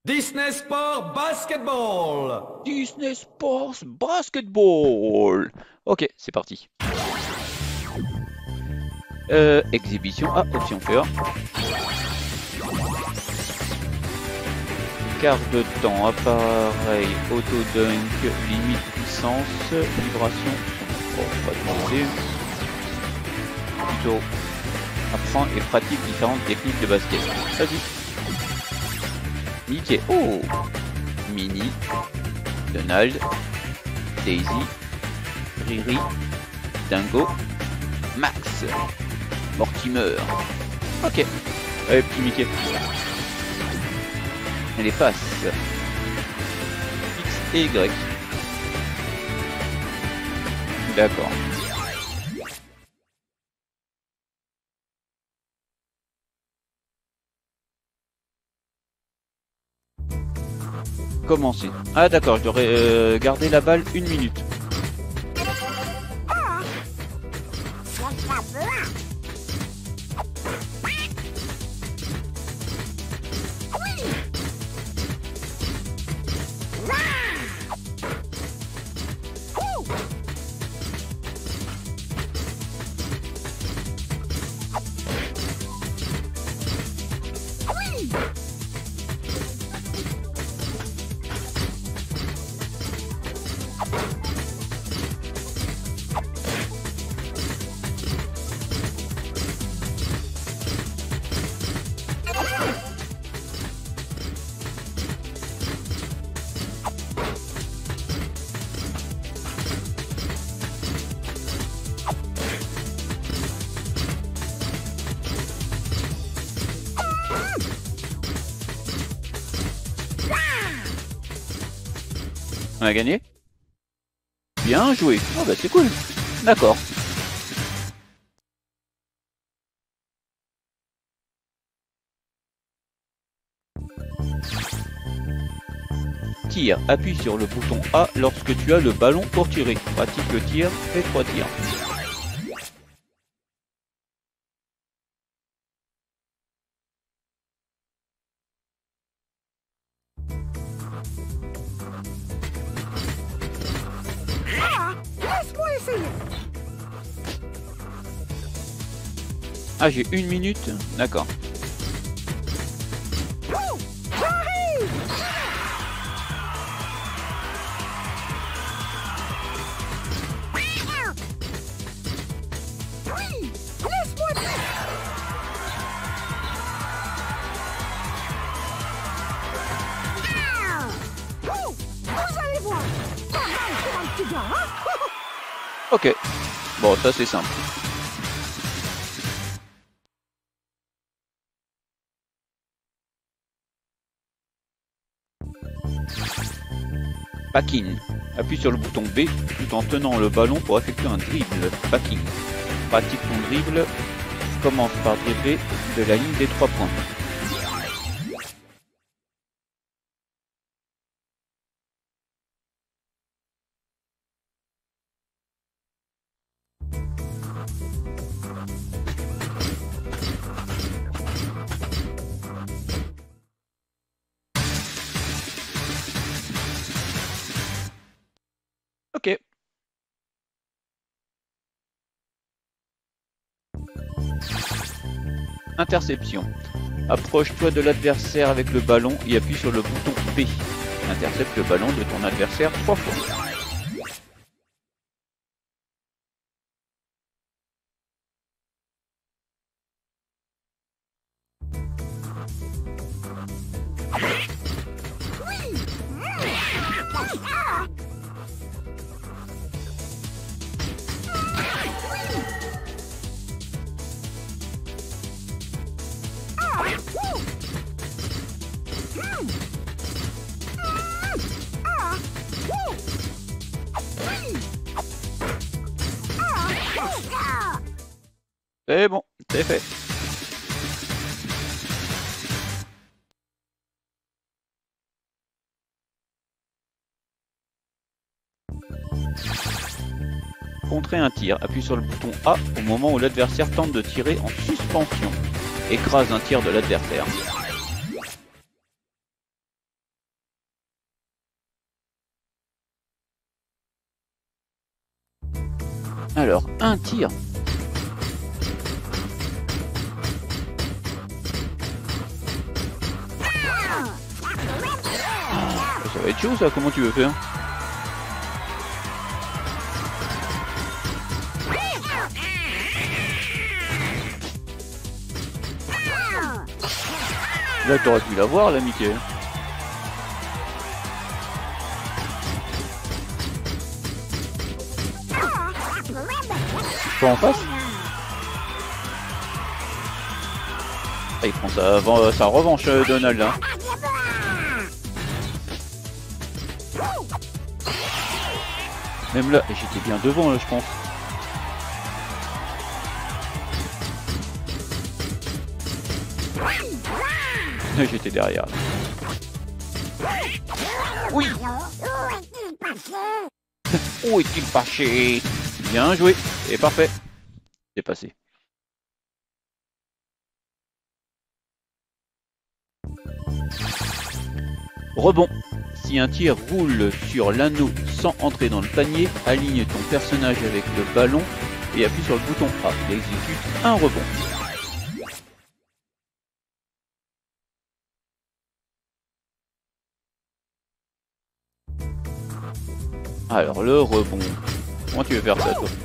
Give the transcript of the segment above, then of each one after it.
Disney Sport Basketball. Disney Sports Basketball. Ok, c'est parti. Exhibition. Ah, option cœur. Quart de temps, appareil, auto-dunk, limite puissance, vibration. Oh, on va demander. Plutôt apprend et pratique différentes techniques de basket. Vas-y. Mickey. Oh, Minnie, Donald, Daisy, Riri, Dingo, Max, Mortimer. Ok. Allez, petit Mickey. Et les passes. X et Y. D'accord. Commencer. Ah d'accord, je devrais garder la balle 1 minute. On a gagné? Bien joué. Oh bah c'est cool. D'accord. Tir. Appuie sur le bouton A lorsque tu as le ballon pour tirer. Pratique le tir. Fais 3 tirs. Laisse-moi essayer. Ah, j'ai 1 minute. D'accord. J'arrive. Oui, laisse-moi dire. Vous allez voir. Pas mal pour un petit gars, hein? Ok. Bon, ça c'est simple. Packing. Appuie sur le bouton B tout en tenant le ballon pour effectuer un dribble. Packing. Pratique ton dribble. Commence par dribbler de la ligne des 3 points. Ok. Interception. Approche-toi de l'adversaire avec le ballon et appuie sur le bouton B. Intercepte le ballon de ton adversaire 3 fois. C'est bon, c'est fait. Contrer un tir. Appuie sur le bouton A au moment où l'adversaire tente de tirer en suspension. Écrase un tir de l'adversaire. Alors, un tir. Ça va être chaud ça, comment tu veux faire? Là t'aurais pu la voir là, Michael. Pas en face. Ah, il prend sa revanche, Donald là. Même là, j'étais bien devant là, je pense. J'étais derrière. Oui. Où est-il passé? Bien joué. Et parfait. C'est passé. Rebond. Si un tir roule sur l'anneau sans entrer dans le panier, aligne ton personnage avec le ballon et appuie sur le bouton A. Il exécute un rebond. Alors le rebond. Comment tu veux faire ça toi?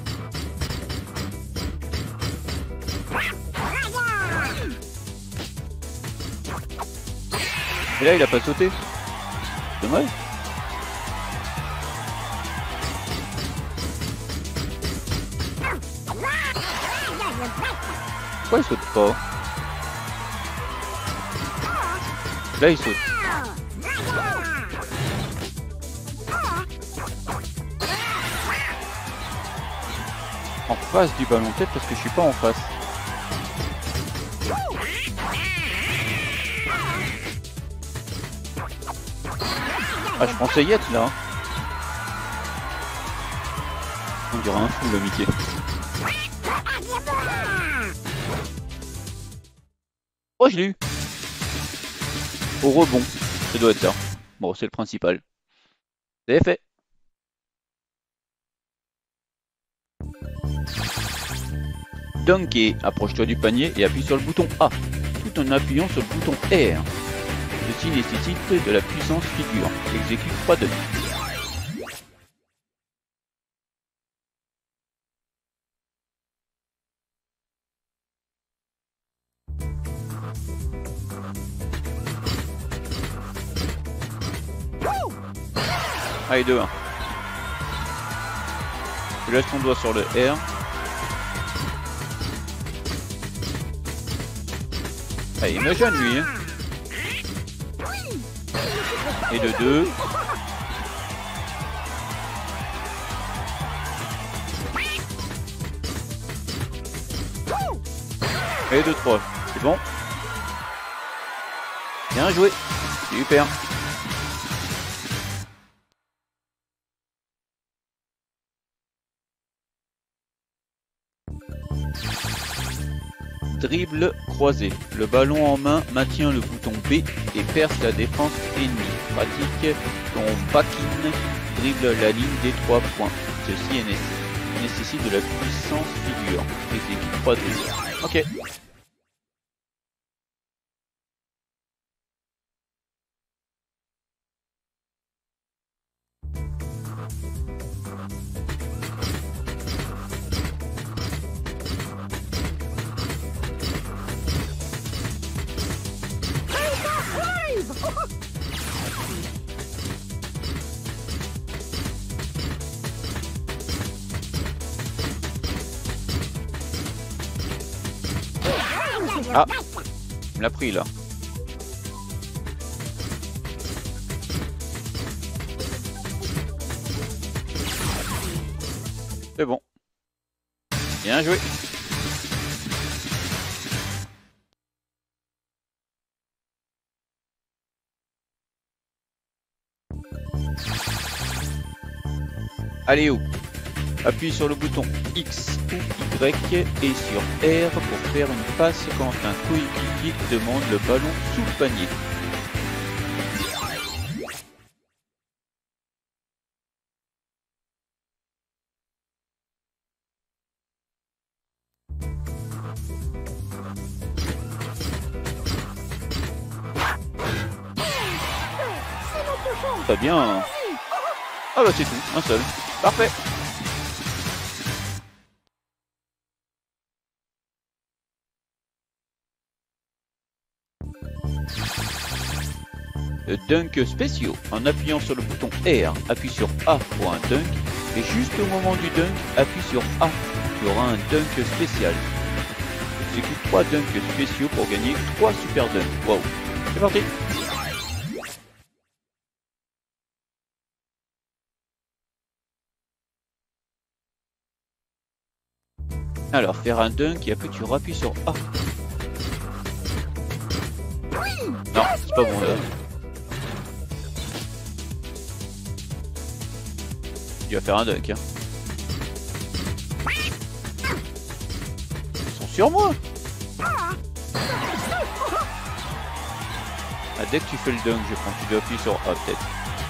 Et là il a pas sauté. Dommage. Pourquoi il saute pas? Là il saute. En face du ballon, peut-être parce que je suis pas en face. Ah, je pensais y être là. On dirait un fou le Mickey. Oh, je l'ai eu. Au rebond, ça doit être ça. Bon, c'est le principal. C'est fait. Donkey, approche-toi du panier et appuie sur le bouton A, tout en appuyant sur le bouton R. Ceci nécessite de la puissance figure. Exécute 3 données. Allez, 2-1. Tu laisses ton doigt sur le R. Ah, il me gêne lui, hein. Et de 2. Et de 3. C'est bon. Bien joué. Super. Dribble croisé. Le ballon en main maintient le bouton B et perce la défense ennemie. Pratique ton back-in, dribble la ligne des 3 points. Ceci nécessite de la puissance figure. Exécute 3 dribbles. Ok. Ah, il me l'a pris là. C'est bon. Bien joué. Allez, où? Appuie sur le bouton X ou Y et sur R pour faire une passe quand un coéquipier demande le ballon sous le panier. cochon. Très bien. Ah bah c'est tout, un seul. Parfait. Le dunk spéciaux. En appuyant sur le bouton R, appuie sur A pour un dunk. Et juste au moment du dunk, appuie sur A. Il y aura un dunk spécial. Exécute 3 dunks spéciaux pour gagner 3 super dunks. Waouh. C'est parti. Alors, faire un dunk et après tu rappuies sur A. Non, c'est pas bon là. Il va faire un dunk. Hein. Ils sont sur moi. Ah, dès que tu fais le dunk, je prends. Tu dois appuyer sur A peut-être.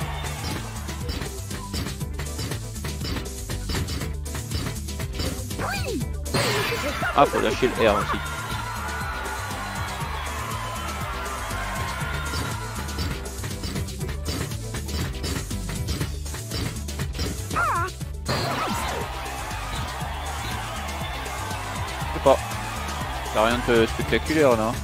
Ah, faut lâcher le R aussi. Je sais pas. Y'a rien de spectaculaire là.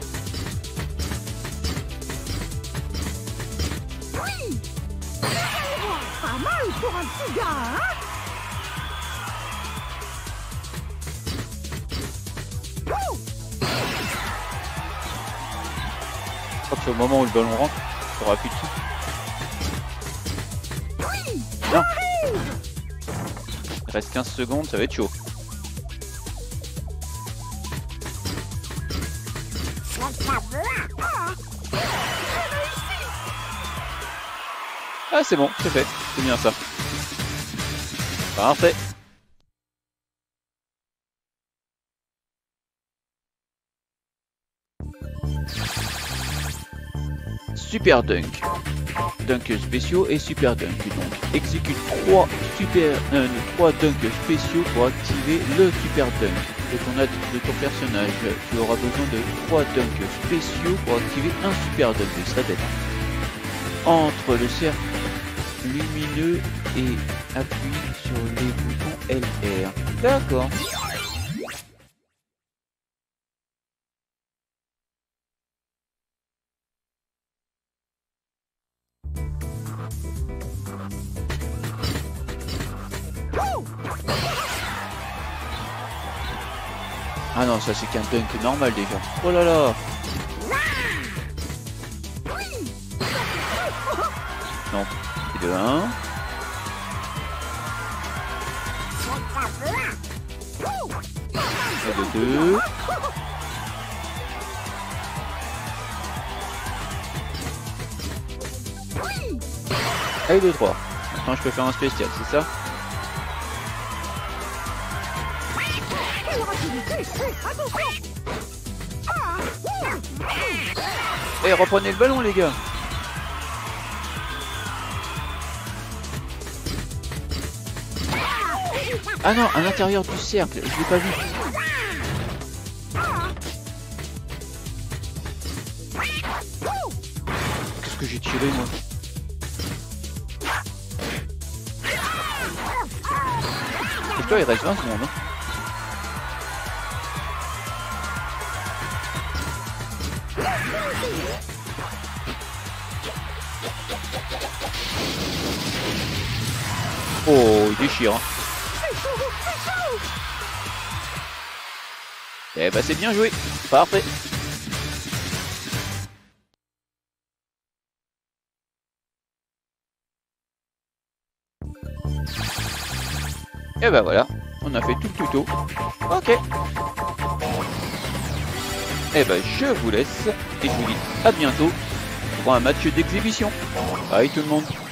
Pas mal pour un petit gars, hein? Je crois que c'est au moment où le ballon rentre, il faudra appuyer dessus. Non. Il reste 15 secondes, ça va être chaud. Ah c'est bon, c'est fait, c'est bien ça. Parfait. Super dunk. Dunk spéciaux et super dunk. Donc exécute 3 dunks spéciaux pour activer le super dunk de ton personnage. Tu auras besoin de 3 dunks spéciaux pour activer un super dunk. Il serait bête. Entre le cercle lumineux et appuie sur les boutons LR. D'accord. Ah non, ça c'est qu'un dunk normal déjà. Oh là là. Non, c'est de 1. Et de 2. Et de 3. Maintenant je peux faire un spécial, c'est ça? Et reprenez le ballon les gars. Ah non, à l'intérieur du cercle, je l'ai pas vu. Qu'est-ce que j'ai tiré moi? Et toi il reste 20 secondes hein. Oh, il déchire. Hein. Eh bah c'est bien joué. Parfait. Et bah voilà, on a fait tout le tuto. Ok. Et bah je vous laisse et je vous dis à bientôt pour un match d'exhibition. Bye tout le monde.